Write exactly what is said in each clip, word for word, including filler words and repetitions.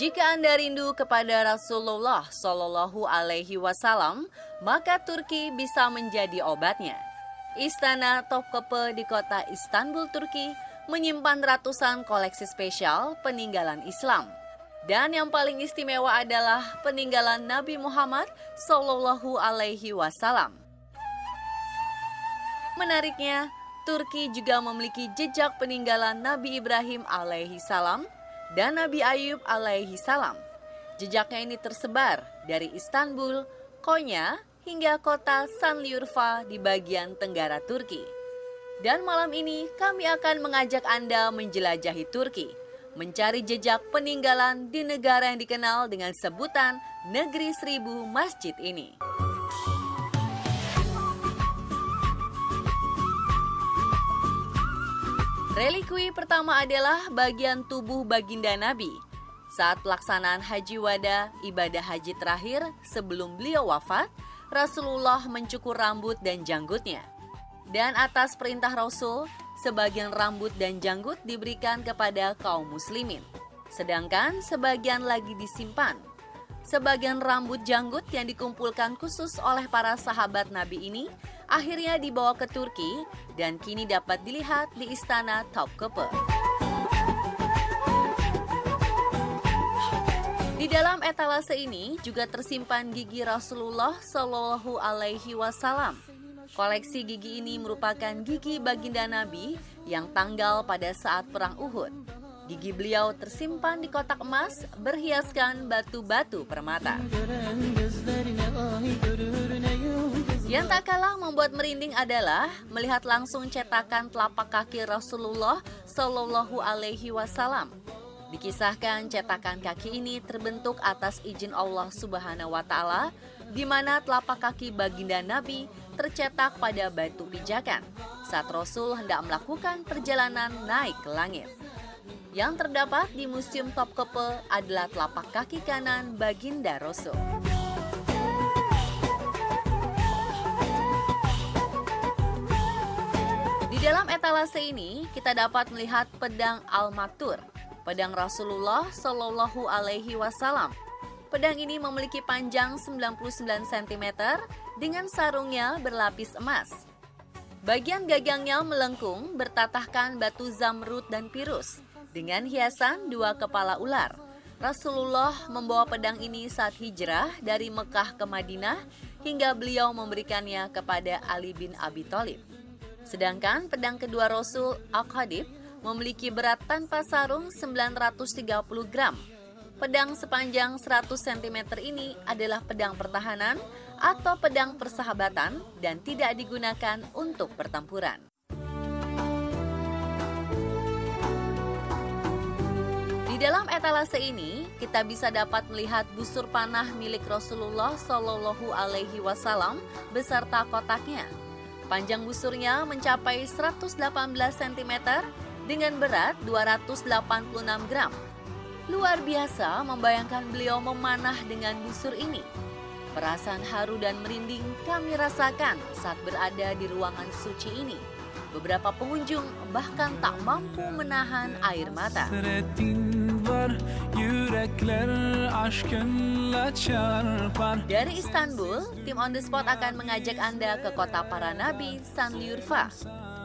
Jika Anda rindu kepada Rasulullah Shallallahu Alaihi Wasallam, maka Turki bisa menjadi obatnya. Istana Topkapi di kota Istanbul, Turki, menyimpan ratusan koleksi spesial peninggalan Islam. Dan yang paling istimewa adalah peninggalan Nabi Muhammad Shallallahu Alaihi Wasallam. Menariknya, Turki juga memiliki jejak peninggalan Nabi Ibrahim alaihi salam dan Nabi Ayub alaihi salam. Jejaknya ini tersebar dari Istanbul, Konya, hingga kota Şanlıurfa di bagian tenggara Turki. Dan malam ini kami akan mengajak Anda menjelajahi Turki, mencari jejak peninggalan di negara yang dikenal dengan sebutan Negeri Seribu Masjid ini. Relikwi pertama adalah bagian tubuh baginda Nabi. Saat pelaksanaan Haji Wada, ibadah haji terakhir sebelum beliau wafat, Rasulullah mencukur rambut dan janggutnya. Dan atas perintah Rasul, sebagian rambut dan janggut diberikan kepada kaum muslimin, sedangkan sebagian lagi disimpan. Sebagian rambut janggut yang dikumpulkan khusus oleh para sahabat Nabi ini akhirnya dibawa ke Turki dan kini dapat dilihat di Istana Topkapi. Di dalam etalase ini juga tersimpan gigi Rasulullah Shallallahu Alaihi Wasallam. Koleksi gigi ini merupakan gigi baginda Nabi yang tanggal pada saat perang Uhud. Gigi beliau tersimpan di kotak emas berhiaskan batu-batu permata. Yang tak kalah membuat merinding adalah melihat langsung cetakan telapak kaki Rasulullah Shallallahu Alaihi Wasallam. Dikisahkan cetakan kaki ini terbentuk atas izin Allah Subhanahu Wa Taala, di mana telapak kaki baginda Nabi tercetak pada batu pijakan saat Rasul hendak melakukan perjalanan naik ke langit. Yang terdapat di Museum Topkapi adalah telapak kaki kanan baginda Rasul. Di dalam etalase ini kita dapat melihat pedang Al-Maktur, pedang Rasulullah Shallallahu Alaihi Wasallam. Pedang ini memiliki panjang sembilan puluh sembilan sentimeter dengan sarungnya berlapis emas. Bagian gagangnya melengkung bertatahkan batu zamrud dan pirus dengan hiasan dua kepala ular. Rasulullah membawa pedang ini saat hijrah dari Mekah ke Madinah hingga beliau memberikannya kepada Ali bin Abi Thalib. Sedangkan pedang kedua Rasul, Al-Qadib, memiliki berat tanpa sarung sembilan ratus tiga puluh gram. Pedang sepanjang seratus sentimeter ini adalah pedang pertahanan atau pedang persahabatan dan tidak digunakan untuk pertempuran. Di dalam etalase ini, kita bisa dapat melihat busur panah milik Rasulullah Shallallahu Alaihi Wasallam beserta kotaknya. Panjang busurnya mencapai seratus delapan belas sentimeter dengan berat dua ratus delapan puluh enam gram. Luar biasa membayangkan beliau memanah dengan busur ini. Perasaan haru dan merinding kami rasakan saat berada di ruangan suci ini. Beberapa pengunjung bahkan tak mampu menahan air mata. Dari Istanbul, tim On The Spot akan mengajak Anda ke kota para nabi, Şanlıurfa.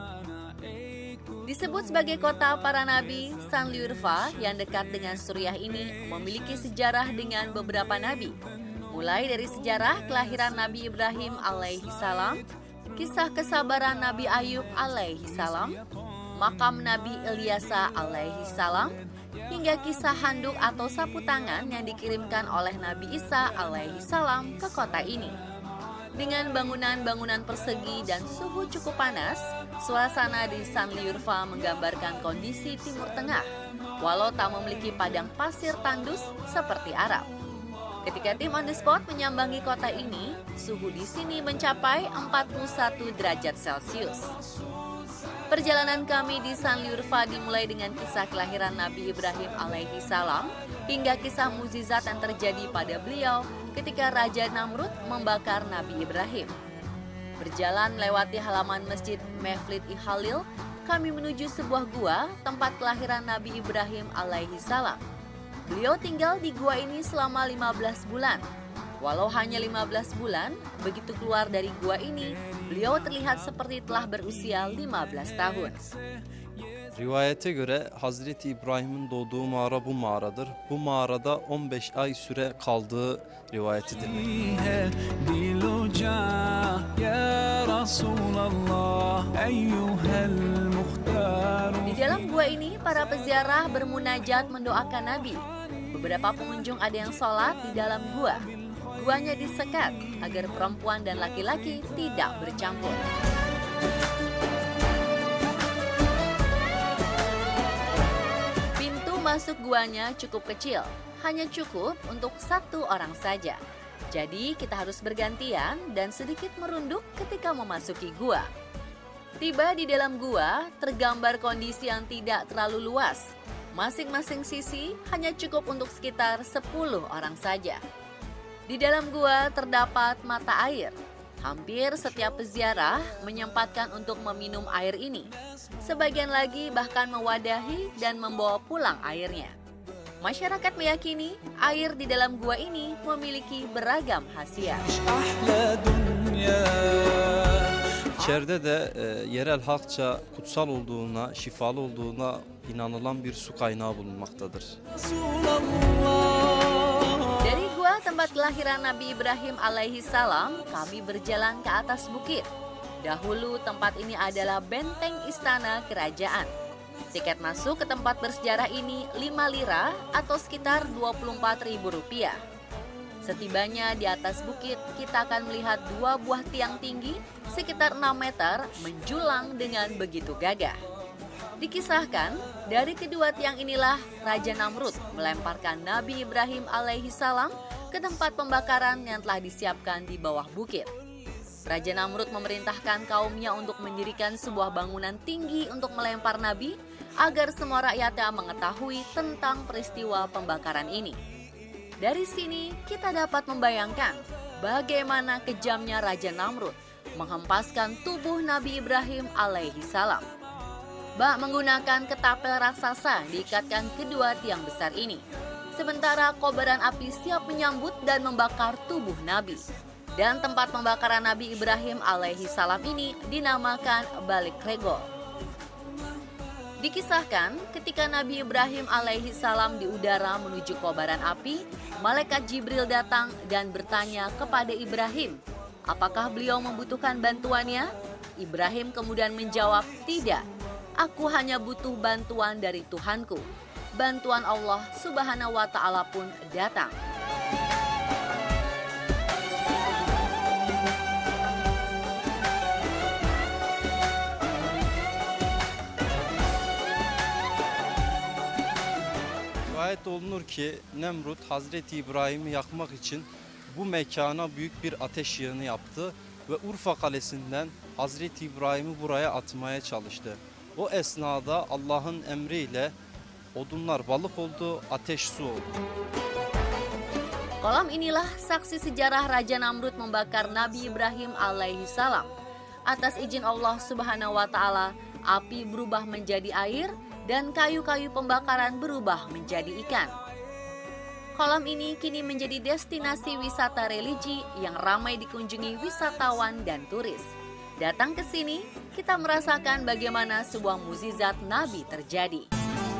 Disebut sebagai kota para nabi, Şanlıurfa yang dekat dengan Suriah ini memiliki sejarah dengan beberapa nabi. Mulai dari sejarah kelahiran Nabi Ibrahim alaihi salam, kisah kesabaran Nabi Ayub alaihi salam, makam Nabi Ilyasa alaihi salam, hingga kisah handuk atau sapu tangan yang dikirimkan oleh Nabi Isa alaihi salam ke kota ini. Dengan bangunan-bangunan persegi dan suhu cukup panas, suasana di Şanlıurfa menggambarkan kondisi Timur Tengah, walau tak memiliki padang pasir tandus seperti Arab. Ketika tim On The Spot menyambangi kota ini, suhu di sini mencapai empat puluh satu derajat Celcius. Perjalanan kami di Şanlıurfa dimulai dengan kisah kelahiran Nabi Ibrahim alaihi salam hingga kisah mukjizat yang terjadi pada beliau ketika Raja Namrud membakar Nabi Ibrahim. Berjalan melewati halaman Masjid Mevlid-i Halil, kami menuju sebuah gua tempat kelahiran Nabi Ibrahim alaihi salam. Beliau tinggal di gua ini selama lima belas bulan. Walau hanya lima belas bulan, begitu keluar dari gua ini, beliau terlihat seperti telah berusia lima belas tahun. Rivayete göre Hazreti İbrahim'in doğduğu mağara bu mağaradır. Bu mağarada on beş ay süre kaldığı rivayet edilir. Di dalam gua ini, para peziarah bermunajat mendoakan Nabi. Beberapa pengunjung ada yang sholat di dalam gua. Guanya disekat agar perempuan dan laki-laki tidak bercampur. Pintu masuk guanya cukup kecil, hanya cukup untuk satu orang saja. Jadi kita harus bergantian dan sedikit merunduk ketika memasuki gua. Tiba di dalam gua, tergambar kondisi yang tidak terlalu luas. Masing-masing sisi hanya cukup untuk sekitar sepuluh orang saja. Di dalam gua terdapat mata air. Hampir setiap peziarah menyempatkan untuk meminum air ini. Sebagian lagi bahkan mewadahi dan membawa pulang airnya. Masyarakat meyakini air di dalam gua ini memiliki beragam khasiat. İçeride de e, yerel halkça kutsal olduğuna, şifalı olduğuna inanılan bir su kaynağı bulunmaktadır. Dari gua tempat kelahiran Nabi Ibrahim alaihi salam, kami berjalan ke atas bukit. Dahulu tempat ini adalah benteng istana kerajaan. Tiket masuk ke tempat bersejarah ini lima lira atau sekitar dua puluh empat ribu rupiah. Setibanya di atas bukit, kita akan melihat dua buah tiang tinggi sekitar enam meter menjulang dengan begitu gagah. Dikisahkan, dari kedua tiang inilah Raja Namrud melemparkan Nabi Ibrahim alaihi salam ke tempat pembakaran yang telah disiapkan di bawah bukit. Raja Namrud memerintahkan kaumnya untuk mendirikan sebuah bangunan tinggi untuk melempar Nabi agar semua rakyatnya mengetahui tentang peristiwa pembakaran ini. Dari sini kita dapat membayangkan bagaimana kejamnya Raja Namrud menghempaskan tubuh Nabi Ibrahim alaihi salam. Bak menggunakan ketapel raksasa diikatkan kedua tiang besar ini. Sementara kobaran api siap menyambut dan membakar tubuh Nabi. Dan tempat pembakaran Nabi Ibrahim alaihi salam ini dinamakan Balik Regol. Dikisahkan ketika Nabi Ibrahim alaihi salam di udara menuju kobaran api, malaikat Jibril datang dan bertanya kepada Ibrahim, apakah beliau membutuhkan bantuannya? Ibrahim kemudian menjawab, tidak. Aku hanya butuh bantuan dari Tuhanku. Bantuan Allah Subhanahu wa Ta'ala pun datang. Rivayet olunur ki Nemrut Hazreti İbrahim'i yakmak için bu mekana büyük bir ateş yığını yaptı ve Urfa Kalesi'nden Hazreti İbrahim'i buraya atmaya çalıştı. O esnada Allah'ın emriyle odunlar balık oldu, ateş su oldu. Kolam inilah saksi sejarah Raja Namrud membakar Nabi Ibrahim alaihi salam. Atas izin Allah Subhanahu wa Ta'ala, api berubah menjadi air dan kayu-kayu pembakaran berubah menjadi ikan. Kolam ini kini menjadi destinasi wisata religi yang ramai dikunjungi wisatawan dan turis. Datang ke sini, kita merasakan bagaimana sebuah mukjizat Nabi terjadi.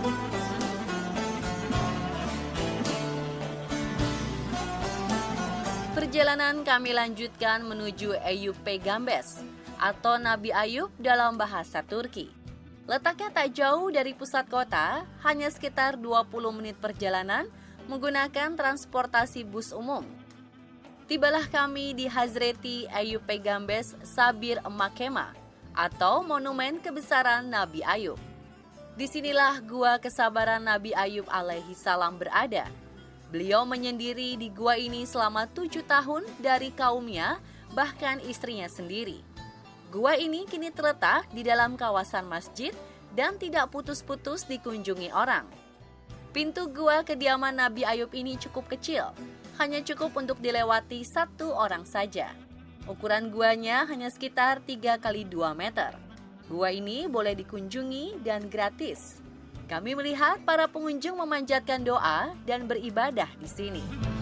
Perjalanan kami lanjutkan menuju Eyüp Peygambes atau Nabi Ayub dalam bahasa Turki. Letaknya tak jauh dari pusat kota, hanya sekitar dua puluh menit perjalanan menggunakan transportasi bus umum. Tibalah kami di Hazreti Eyüp Peygambes Sabir Makema atau Monumen Kebesaran Nabi Ayub. Disinilah gua kesabaran Nabi Ayub alaihi salam berada. Beliau menyendiri di gua ini selama tujuh tahun dari kaumnya, bahkan istrinya sendiri. Gua ini kini terletak di dalam kawasan masjid dan tidak putus-putus dikunjungi orang. Pintu gua kediaman Nabi Ayub ini cukup kecil, hanya cukup untuk dilewati satu orang saja. Ukuran guanya hanya sekitar tiga kali dua meter. Gua ini boleh dikunjungi dan gratis. Kami melihat para pengunjung memanjatkan doa dan beribadah di sini.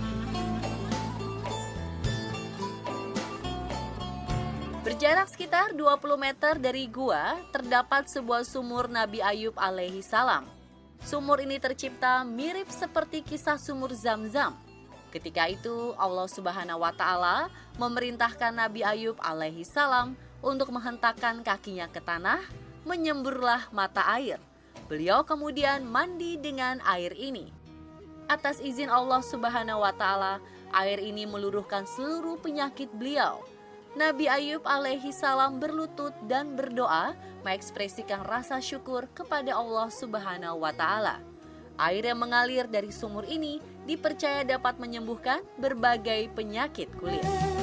Berjarak sekitar dua puluh meter dari gua, terdapat sebuah sumur Nabi Ayub alaihi salam. Sumur ini tercipta mirip seperti kisah sumur Zam-Zam. Ketika itu Allah Subhanahu wa Ta'ala memerintahkan Nabi Ayub alaihi salam untuk menghentakkan kakinya ke tanah, menyemburlah mata air. Beliau kemudian mandi dengan air ini. Atas izin Allah Subhanahu wa Ta'ala, air ini meluruhkan seluruh penyakit beliau. Nabi Ayub alaihi salam berlutut dan berdoa mengekspresikan rasa syukur kepada Allah Subhanahu wa Ta'ala. Air yang mengalir dari sumur ini dipercaya dapat menyembuhkan berbagai penyakit kulit.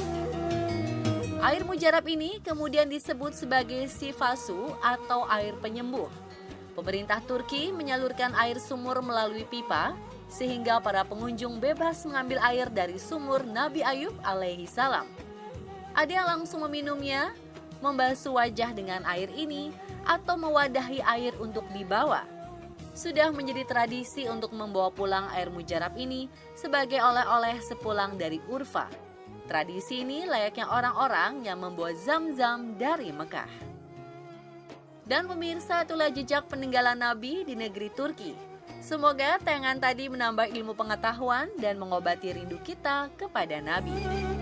Air mujarab ini kemudian disebut sebagai sifasu atau air penyembuh. Pemerintah Turki menyalurkan air sumur melalui pipa sehingga para pengunjung bebas mengambil air dari sumur Nabi Ayub alaihi salam. Ada yang langsung meminumnya, membasuh wajah dengan air ini, atau mewadahi air untuk dibawa. Sudah menjadi tradisi untuk membawa pulang air mujarab ini sebagai oleh-oleh sepulang dari Urfa. Tradisi ini layaknya orang-orang yang membawa Zam-Zam dari Mekah. Dan pemirsa, itulah jejak peninggalan Nabi di negeri Turki. Semoga tayangan tadi menambah ilmu pengetahuan dan mengobati rindu kita kepada Nabi.